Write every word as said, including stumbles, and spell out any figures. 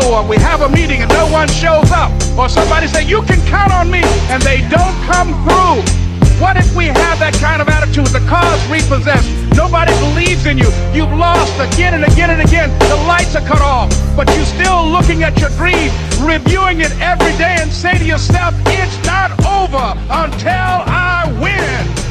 or we have a meeting and no one shows up, or somebody say, you can count on me, and they don't come through. What if we have that kind of attitude? The car's repossessed. Nobody believes in you. You've lost again and again and again. The lights are cut off, but you're still looking at your dream, reviewing it every day, and say to yourself, it's not over until I win.